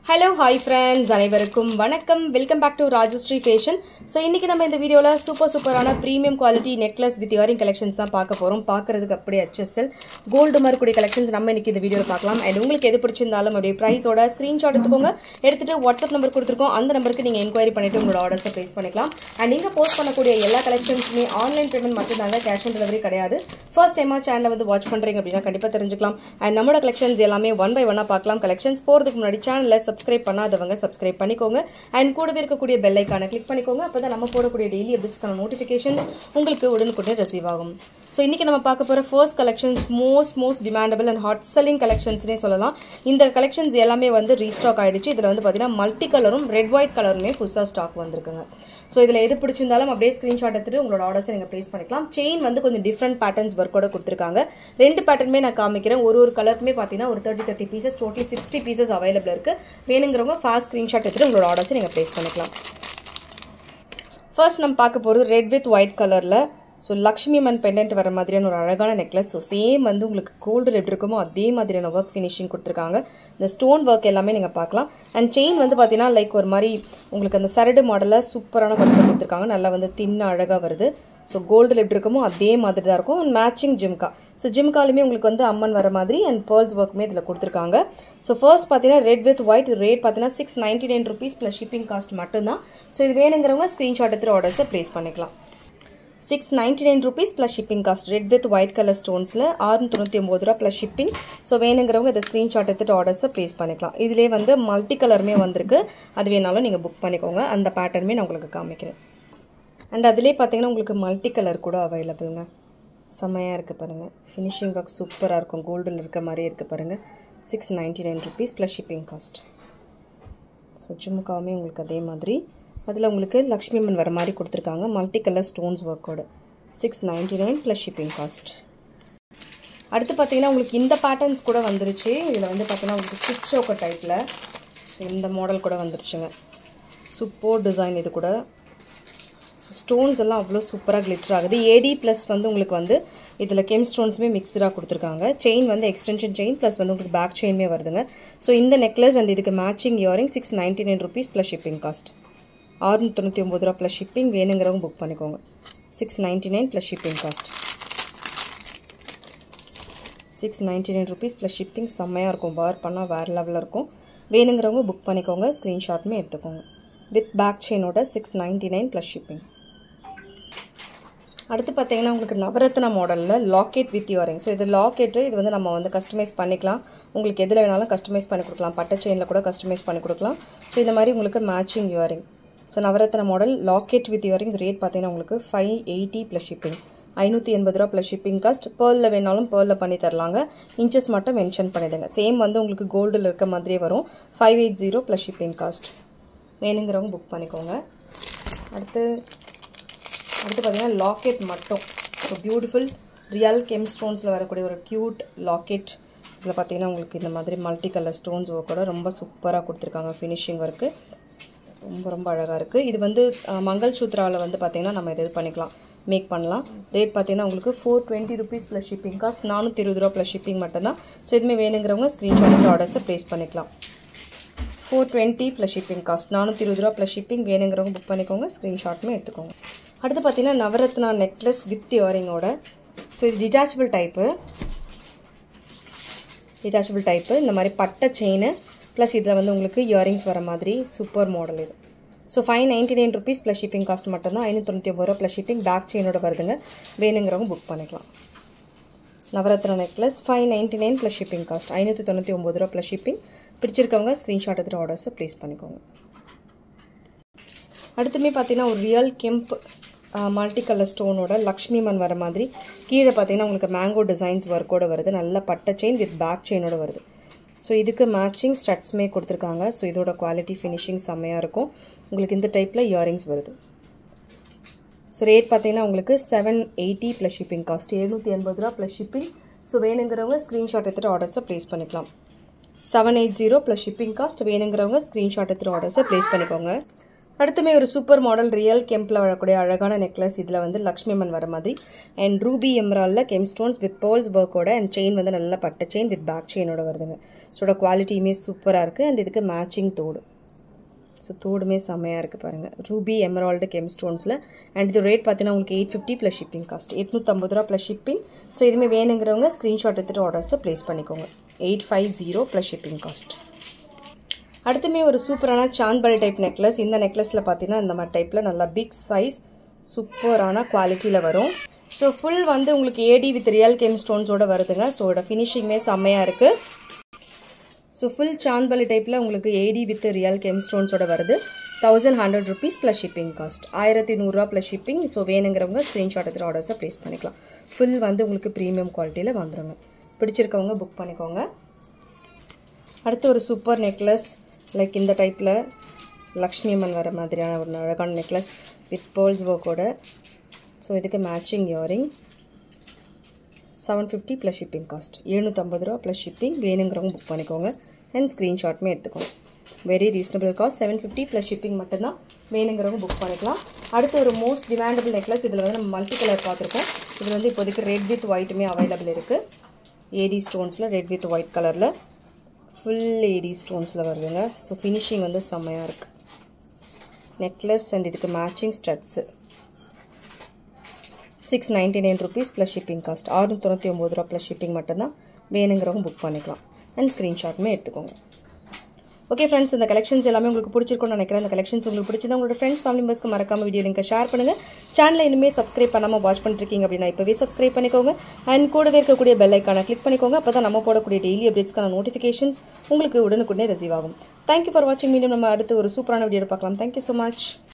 Hello, hi friends, அனைவருக்கும் வணக்கம். Welcome back to Rajastri Fashion. So இன்னைக்கு நம்ம இந்த வீடியோல சூப்பரான premium quality necklace with earring collections தான் பார்க்க போறோம். பார்க்கிறதுக்கு அப்படியே HSL கோல்ட் மாதிரி கூடிய கலெக்ஷன்ஸ் நம்ம இன்னைக்கு இந்த வீடியோல பார்க்கலாம். and உங்களுக்கு எது பிடிச்சிருந்தாலும் அப்படியே பிரைஸோட ஸ்கிரீன்ஷாட் எடுத்துக்கோங்க. எடுத்துட்டு வாட்ஸ்அப் நம்பர் கொடுத்திருக்கோம். அந்த நம்பருக்கு நீங்க என்கொயரி பண்ணிட்டு உங்களோட ஆர்டர்ஸை ப்ளேஸ் பண்ணிக்கலாம். and நீங்க போஸ்ட் பண்ணக்கூடிய எல்லா கலெக்ஷன்ஸ்மே ஆன்லைன் பேமெண்ட் மட்டும் தாங்க, கேஷ் ஆன் டெலிவரி கிடையாது. ஃபர்ஸ்ட் டைமா சேனலை வந்து வாட்ச் பண்றீங்க அப்படினா கண்டிப்பா தெரிஞ்சுக்கலாம். and நம்மளோட கலெக்ஷன்ஸ் எல்லாமே ஒன் பை ஒன்னா பார்க்கலாம். கலெக்ஷன்ஸ் போறதுக்கு முன்னாடி சேனலை சப்ஸ்கிரைப் பண்ணாதவங்க சப்ஸ்கிரைப் பண்ணிக்கோங்க and கூடவே இருக்கக்கூடிய பெல் ஐகானை கிளிக் பண்ணிக்கோங்க. அப்பதான் நம்ம போடக்கூடிய டெய்லி அப்டேட்ஸ்க்கான நோட்டிஃபிகேஷன் உங்களுக்கு உடனுக்குடன் ரிசீவ் ஆகும். ஸோ இன்னைக்கு நம்ம பார்க்க போற first collections most demandable and hot selling கலெக்ஷன்ஸ்னே சொல்லலாம். இந்த கலெக்ஷன்ஸ் எல்லாமே வந்து ரீஸ்டாக் ஆயிடுச்சு. இதுல வந்து பாத்தீங்கன்னா மல்டி கலரும் ரெட் ஒயிட் கலருமே புதுசா ஸ்டாக் வந்திருக்குங்க. ஸோ இதுல எது பிடிச்சிருந்தாலும் அப்படியே ஸ்கிரீன்ஷாட் எடுத்துட்டு உங்களோட ஆர்டர்ஸை நீங்க பிளேஸ் பண்ணிக்கலாம். செயின் வந்து கொஞ்சம் டிஃப்ரெண்ட் பேட்டர்ன்ஸ் ஒர்க்கோட கொடுத்துருக்காங்க. ரெண்டு பேட்டர்னுமே நான் காமிக்கிறேன். ஒரு கலருக்குமே பாத்தீங்கன்னா ஒரு 30 பீசஸ், டோட்டலி 60 பீசஸ் அவைலபிள் இருக்கு. வேணுங்கிறவங்க ஃபாஸ்ட் ஸ்கிரீன்ஷாட் எடுத்துட்டு உங்களோட ஆர்டர்ஸை நீங்க பிளேஸ் பண்ணிக்கலாம். ஃபர்ஸ்ட் நம்ம பார்க்க போறது ரெட் வித் ஒயிட் கலர்ல ஸோ லக்ஷ்மி மன் பெண்டன்ட் வர மாதிரியான ஒரு அழகான நெக்லஸ். ஸோ சேம் வந்து உங்களுக்கு கோல்டு எப்படி இருக்குமோ அதே மாதிரியான ஒர்க் ஃபினிஷிங் கொடுத்துருக்காங்க. இந்த ஸ்டோன் ஒர்க் எல்லாமே நீங்கள் பார்க்கலாம். அண்ட் செயின் வந்து பார்த்தீங்கன்னா லைக் ஒரு மாதிரி உங்களுக்கு அந்த சரடு மாடலில் சூப்பரான ஒர்க்கில் கொடுத்துருக்காங்க. நல்லா வந்து தின்ன அழகாக வருது. ஸோ கோல்டு எப்படி இருக்குமோ அதே மாதிரி தான் இருக்கும். And matching jhumka. ஸோ ஜிம்காலுமே உங்களுக்கு வந்து அம்மன் வர மாதிரி அண்ட் பேர்ல்ஸ் ஒர்க்குமே இதில் கொடுத்துருக்காங்க. ஸோ ஃபர்ஸ்ட் பார்த்தீங்கன்னா ரெட் வித் ஒயிட் ரேட் பார்த்தீங்கன்னா 699 rupees ப்ளஸ் ஷிப்பிங் காஸ்ட் மட்டும்தான். ஸோ இது வேணுங்கிறவங்க ஸ்க்ரீன்ஷாட் எடுத்துகிட்டு ஆர்டர்ஸை ப்ளேஸ் பண்ணிக்கலாம். 699 rupees plus shipping cost. Red with white colour ஸ்டோன்ஸில் 699 ரூபா ப்ளஸ் ஷிப்பிங். ஸோ வேணுங்கிறவங்க இதை ஸ்க்ரீன்ஷாட் எடுத்துகிட்டு ஆர்டர்ஸை ப்ளேஸ் பண்ணிக்கலாம். இதிலே வந்து மல்டி கலருமே வந்திருக்கு. அது வேணாலும் நீங்கள் புக் பண்ணிக்கோங்க. அந்த பேட்டர்னுமே நான் உங்களுக்கு காமிக்கிறேன். அண்ட் அதிலே பார்த்தீங்கன்னா உங்களுக்கு மல்டி கலர் கூட அவைலபிள்ங்க. செம்மையாக இருக்குது பாருங்கள். ஃபினிஷிங் ஒர்க் சூப்பராக இருக்கும். கோல்டில் இருக்க மாதிரியே இருக்குது பாருங்கள். 699 rupees plus shipping cost. So ஜிம்முக்காவுமே உங்களுக்கு அதே மாதிரி அதில் உங்களுக்கு லக்ஷ்மி அம்மன் வர மாதிரி கொடுத்துருக்காங்க. மல்டி கலர் ஸ்டோன்ஸ் ஒர்க்கோட 699 ப்ளஸ் ஷிப்பிங் காஸ்ட். அடுத்து பார்த்தீங்கன்னா உங்களுக்கு இந்த பேட்டர்ன்ஸ் கூட வந்துருச்சு. இதில் வந்து பார்த்தீங்கன்னா உங்களுக்கு ஸ்டிச் சோக்கர் டைப்பில் ஸோ இந்த மாடல் கூட வந்துருச்சுங்க. Super design. இது கூட ஸோ ஸ்டோன்ஸ் எல்லாம் அவ்வளோ சூப்பராக கிளிட்டர் ஆகுது. ஏடி ப்ளஸ் வந்து உங்களுக்கு வந்து இதில் கெம் ஸ்டோன்ஸுமே மிக்சராக கொடுத்துருக்காங்க. செயின் வந்து எக்ஸ்டென்ஷன் செயின் ப்ளஸ் வந்து உங்களுக்கு பேக் செயின்மே வருதுங்க. ஸோ இந்த நெக்லஸ் அண்ட் இதுக்கு matching earring 699 rupees plus shipping cost. 699 ரூபா ப்ளஸ் ஷிப்பிங். வேணுங்கிறவங்க புக் பண்ணிக்கோங்க. 699 plus shipping cost. 699 rupees plus shipping. செம்மையாக இருக்கும். வேர் பண்ணால் வேறு லெவலில் இருக்கும். வேணுங்கிறவங்க புக் பண்ணிக்கோங்க. ஸ்க்ரீன்ஷாட்டுமே எடுத்துக்கோங்க. வித் பேக் செயினோட 699 ப்ளஸ் ஷிப்பிங். அடுத்து பார்த்தீங்கன்னா உங்களுக்கு நவரத்னா மாடலில் லாக்கெட் வித் இயரிங். ஸோ இது லாக்கெட்டு. இது வந்து நம்ம வந்து கஸ்டமைஸ் பண்ணிக்கலாம். உங்களுக்கு எதில் வேணாலும் கஸ்டமைஸ் பண்ணி கொடுக்கலாம். பட்டை செயினில் கூட கஸ்டமைஸ் பண்ணி கொடுக்கலாம். ஸோ இந்த மாதிரி உங்களுக்கு matching earring. So Navaratna model locket with earring. இது ரேட் பார்த்தீங்கன்னா உங்களுக்கு 580 ப்ளஸ் ஷிப்பிங். 580 ரூபா ப்ளஸ் ஷிப்பிங் காஸ்ட். பேர்லில் வேணாலும் பேர்லில் பண்ணி தரலாங்க. இன்ச்சஸ் மட்டும் மென்ஷன் பண்ணிவிடுங்க. சேம் வந்து உங்களுக்கு கோல்டில் இருக்க மாதிரியே வரும். 580 ப்ளஸ் ஷிப்பிங் காஸ்ட். வேணுங்கிறவங்க புக் பண்ணிக்கோங்க. அடுத்து பார்த்தீங்கன்னா லாக்கெட் மட்டும். ஸோ பியூட்டிஃபுல் ரியல் கெம் ஸ்டோன்ஸில் வரக்கூடிய ஒரு க்யூட் லாக்கெட். இதில் பார்த்தீங்கன்னா உங்களுக்கு இந்த மாதிரி மல்டி கலர் ஸ்டோன்ஸ் ஒர்க்கோட ரொம்ப சூப்பராக கொடுத்துருக்காங்க. ஃபினிஷிங் ஒர்க்கு ரொம்ப அழகாக இருக்குது. இது வந்து மங்கள் சூத்ராவில் வந்து பார்த்தீங்கன்னா நம்ம இது பண்ணிக்கலாம், மேக் பண்ணலாம். ரேட் பார்த்தீங்கன்னா உங்களுக்கு 420 rupees ப்ளஸ் ஷிப்பிங் காஸ்ட். 420 ரூபா ப்ளஸ் ஷிப்பிங் மட்டும்தான். ஸோ இதுவுமே வேணுங்கிறவங்க ஸ்க்ரீன்ஷாட் ஆர்டர்ஸை ப்ளேஸ் பண்ணிக்கலாம். 420 ப்ளஸ் ஷிப்பிங் காஸ்ட். 420 ரூபா ப்ளஸ் ஷிப்பிங். வேணுங்கிறவங்க புக் பண்ணிக்கோங்க. ஸ்க்ரீன்ஷாட்டுமே எடுத்துக்கோங்க. அடுத்து பார்த்தீங்கன்னா நவரத்னா நெக்லஸ் வித் இயரிங்கோட. ஸோ இது டிட்டாச்சபிள் டைப்பு. இந்த மாதிரி பட்டை செயின் ப்ளஸ் இதில் வந்து உங்களுக்கு இயரிங்ஸ் வர மாதிரி சூப்பர் மாடல் இது. So 599 rupees plus shipping cost மட்டும்தான். 599 ரூபா ப்ளஸ் ஷிப்பிங். பேக் செயினோட வருதுங்க. வேணுங்கிறவங்க புக் பண்ணிக்கலாம். Navaratna necklace 599 plus shipping cost. 599 ரூபா ப்ளஸ் ஷிப்பிங். பிடிச்சிருக்கவங்க ஸ்க்ரீன்ஷாட் எடுத்துகிட்டு ஆர்டர்ஸை ப்ளேஸ் பண்ணிக்கோங்க. அடுத்துமே பார்த்தீங்கன்னா ஒரு ரியல் கெம்ப் மல்டி கலர் ஸ்டோனோட லக்ஷ்மி மன் வர மாதிரி கீழே பார்த்தீங்கன்னா உங்களுக்கு மேங்கோ டிசைன்ஸ் ஒர்க்கோடு வருது. நல்ல பட்டை செயின் வித் பேக் செயினோட வருது. ஸோ இதுக்கு மேட்சிங் ஸ்டட்ஸுமே கொடுத்துருக்காங்க. ஸோ இதோட குவாலிட்டி ஃபினிஷிங் செம்மையாக இருக்கும். உங்களுக்கு இந்த டைப்பில் இயரிங்ஸ் வருது. ஸோ ரேட் பார்த்தீங்கன்னா உங்களுக்கு 780 ப்ளஸ் ஷிப்பிங் காஸ்ட். 780 ரூபா ப்ளஸ் ஷிப்பிங். ஸோ வேணுங்கிறவங்க ஸ்க்ரீன்ஷாட் எடுத்துகிட்டு ஆர்டர்ஸை ப்ளேஸ் பண்ணிக்கலாம். 780 ப்ளஸ் ஷிப்பிங் காஸ்ட். வேணுங்கிறவங்க ஸ்க்ரீன்ஷாட் எடுத்துகிட்டு ஆர்டர்ஸை ப்ளேஸ் பண்ணிக்கோங்க. அடுத்துமே ஒரு சூப்பர் மாடல் ரியல் கெம்பில் வரக்கூடிய அழகான நெக்லஸ். இதில் வந்து லக்ஷ்மி அம்மன் வர மாதிரி அண்ட் ரூபி எம்ராலில் கெம் ஸ்டோன்ஸ் வித் பேர்ல்ஸ் ஒர்க்கோட அண்ட் செயின் வந்து நல்ல பட்டை செயின் வித் பேக் செயினோட வருதுங்க. ஸோட குவாலிட்டியுமே சூப்பராக இருக்குது. அண்ட் இதுக்கு மேட்சிங் தோடு. ஸோ தோடுமே செம்மையாக இருக்குது பாருங்கள். ரூபி எமரால்டு கெம் ஸ்டோன்ஸில். அண்ட் இது ரேட் பார்த்தீங்கன்னா உங்களுக்கு 850 ப்ளஸ் ஷிப்பிங் காஸ்ட். 850 ரூபா ப்ளஸ் ஷிப்பிங். ஸோ இதுவுமே வேணுங்கிறவங்க ஸ்க்ரீன்ஷாட் எடுத்துகிட்டு ஆர்டர்ஸை ப்ளேஸ் பண்ணிக்கோங்க. 850 ப்ளஸ் ஷிப்பிங் காஸ்ட். அடுத்துமே ஒரு சூப்பரான சாந்த்பாலி டைப் நெக்லஸ். இந்த நெக்லஸில் பார்த்தீங்கன்னா இந்த மாதிரி டைப்பில் நல்லா பிக் சைஸ் சூப்பரான குவாலிட்டியில் வரும். ஸோ ஃபுல் வந்து உங்களுக்கு ஏடி வித் ரியல் கெம் ஸ்டோன்ஸோடு வருதுங்க. ஸோ இதோட ஃபினிஷிங்குமே செம்மையாக இருக்குது. ஸோ ஃபுல் சாந்த்பாலி டைப்பில் உங்களுக்கு ஏடி வித் ரியல் கெம் ஸ்டோன்ஸோட வருது. 1100 rupees ப்ளஸ் ஷிப்பிங் காஸ்ட். 1100 ரூபா ப்ளஸ் ஷிப்பிங். ஸோ வேணுங்கிறவங்க ஸ்க்ரீன்ஷாட் எடுத்து ஆர்டர்ஸை ப்ளேஸ் பண்ணிக்கலாம். ஃபுல் வந்து உங்களுக்கு ப்ரீமியம் குவாலிட்டியில் வந்துடுங்க. பிடிச்சிருக்கவங்க புக் பண்ணிக்கோங்க. அடுத்து ஒரு சூப்பர் நெக்லஸ் லைக் இந்த டைப்பில் லக்ஷ்மி அம்மன் வர மாதிரியான ஒரு அழகான நெக்லஸ் வித் பேர்ல்ஸ் ஒர்க்கோட. ஸோ இதுக்கு matching earring. 750 plus shipping cost. 750 ரூபா ப்ளஸ் ஷிப்பிங். வேணுங்கிறவங்க புக் பண்ணிக்கோங்க அண்ட் ஸ்க்ரீன்ஷாட்டுமே எடுத்துக்கோங்க. Very reasonable cost. 750 plus shipping மட்டும்தான். வேணுங்கிறவங்க புக் பண்ணிக்கலாம். அடுத்து ஒரு மோஸ்ட் டிமாண்டபிள் நெக்லஸ். இதில் வந்து நம்ம மல்டி கலர் பார்த்துருக்கோம். இதில் வந்து இப்போதைக்கு ரெட் வித் ஒயிட்டுமே அவைலபிள் இருக்குது. ஏடி ஸ்டோன்ஸில் ரெட் வித் ஒயிட் கலரில் ஃபுல் ஏடி ஸ்டோன்ஸில் வருதுங்க. ஸோ ஃபினிஷிங் வந்து செம்மையாக இருக்குது நெக்லஸ். அண்ட் இதுக்கு matching studs. 699 rupees plus shipping cost. 699 ரூபா ப்ளஸ் ஷிப்பிங் மட்டும்தான். வேணுங்கிறவங்க புக் பண்ணிக்கலாம் அண்ட் ஸ்க்ரீன்ஷாட்டுமே எடுத்துக்கோங்க. ஓகே ஃப்ரெண்ட்ஸ், இந்த கலெக்ஷன்ஸ் எல்லாமே உங்களுக்கு பிடிச்சிருக்கும்னு நினைக்கிறேன். இந்த கலெக்ஷன்ஸ் உங்களுக்கு பிடிச்சதா உங்களோட ஃப்ரெண்ட்ஸ் ஃபேமிலி மெம்பர்ஸ்க்கு மறக்காம வீடியோ லிங்கை ஷேர் பண்ணுங்கள். சேனலை இனிமேல் சப்ஸ்கிரைப் பண்ணாமல் வாட்ச் பண்ணிருக்கீங்க அப்படின்னா இப்போவே சப்ஸ்கிரைப் பண்ணிக்கோங்க. அண்ட் கூடவே இருக்கக்கூடிய பெல் ஐக்கானை கிளிக் பண்ணிக்கோங்க. அப்போ தான் நம்ம போடக்கூடிய டெய்லி அப்டேட்ஸ்க்கான நோட்டிஃபிகேஷன்ஸ் உங்களுக்கு உடனுக்குடனே ரிசீவ் ஆகும். தேங்க்யூ ஃபார் வாட்சிங். மீண்டும் நம்ம அடுத்து ஒரு சூப்பரான வீடியோ பார்க்கலாம். Thank you so much.